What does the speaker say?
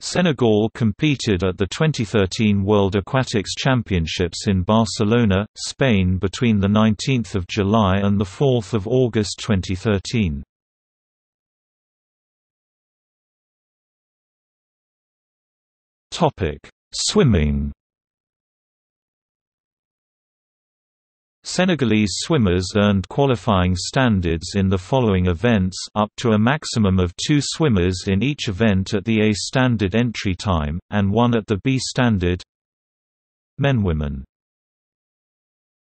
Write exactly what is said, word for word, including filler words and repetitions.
Senegal competed at the twenty thirteen World Aquatics Championships in Barcelona, Spain between the nineteenth of July and the fourth of August twenty thirteen. Topic: Swimming. Senegalese swimmers earned qualifying standards in the following events up to a maximum of two swimmers in each event at the A standard entry time, and one at the B standard. Men-Women